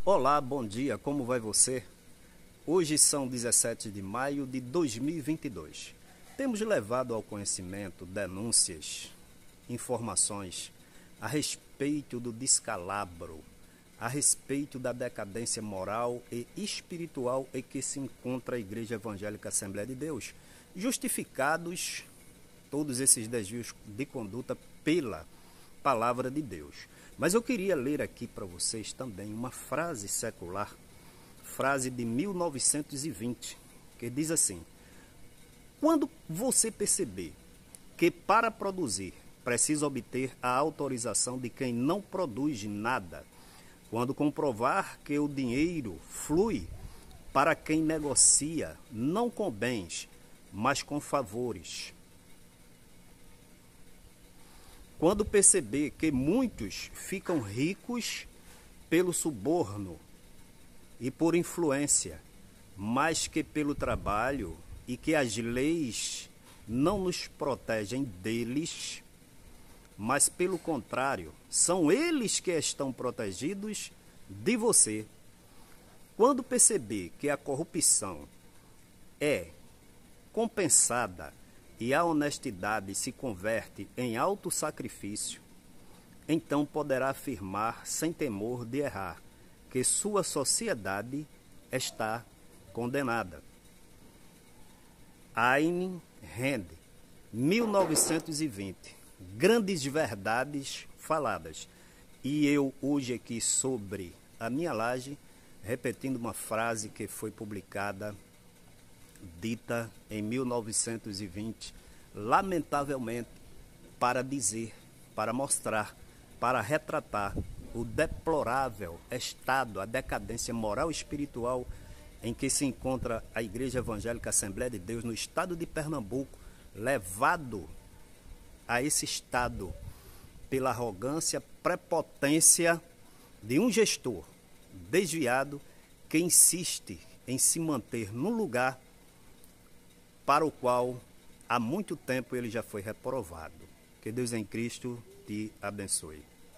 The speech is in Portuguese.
Olá, bom dia, como vai você? Hoje são 17 de maio de 2022. Temos levado ao conhecimento denúncias, informações a respeito do descalabro, a respeito da decadência moral e espiritual em que se encontra a Igreja Evangélica Assembleia de Deus, justificados todos esses desvios de conduta pela palavra de Deus. Mas eu queria ler aqui para vocês também uma frase secular, frase de 1920, que diz assim: quando você perceber que para produzir precisa obter a autorização de quem não produz nada, quando comprovar que o dinheiro flui para quem negocia, não com bens, mas com favores, quando perceber que muitos ficam ricos pelo suborno e por influência, mais que pelo trabalho, e que as leis não nos protegem deles, mas pelo contrário, são eles que estão protegidos de você. Quando perceber que a corrupção é compensada e a honestidade se converte em autossacrifício, então poderá afirmar sem temor de errar que sua sociedade está condenada. Ayn Rand, 1920. Grandes verdades faladas. E eu hoje aqui sobre a minha laje, repetindo uma frase que foi publicada, dita em 1920, lamentavelmente, para dizer, para mostrar, para retratar o deplorável estado, a decadência moral e espiritual em que se encontra a Igreja Evangélica Assembleia de Deus no estado de Pernambuco, levado a esse estado pela arrogância, prepotência de um gestor desviado que insiste em se manter no lugar para o qual há muito tempo ele já foi reprovado. Que Deus em Cristo te abençoe.